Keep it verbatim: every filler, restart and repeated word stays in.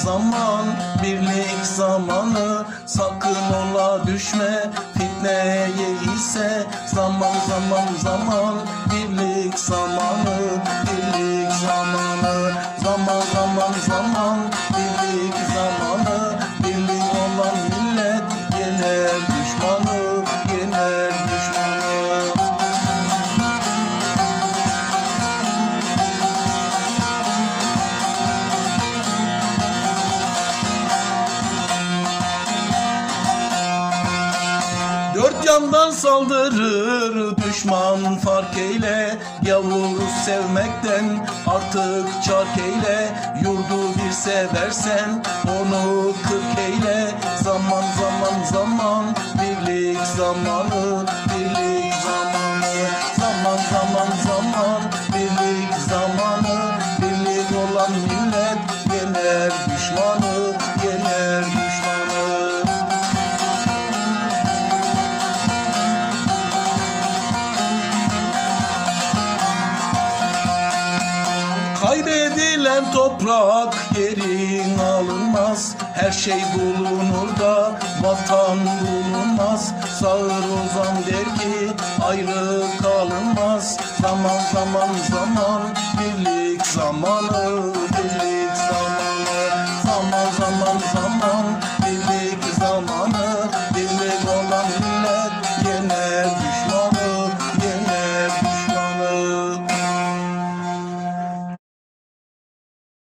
zaman birlik zamanı, sakın ola düşme fitneye ise. Zaman zaman zaman birlik zamanı, birlik zamanı, zaman zaman zaman birlik zamanı. Birlik olan millet yener düşmanı, yener düşmanı. Dört yandan saldırır düşman, fark eyle. Yavru sevmekten artık çark eyle. Yurdu bir seversen onu kırk eyle. Zaman zaman zaman birlik zamanı, birlik zamanı, zaman zaman zaman birlik zamanı. Birlik olan millet yener düşmanı, yener düşmanı. Kaybedilen toprak geri alınmaz. Her şey bulunur da vatan bulunmaz. Sağır Ozan der ki ayrı kalınmaz. Zaman zaman zaman birlik zamanı.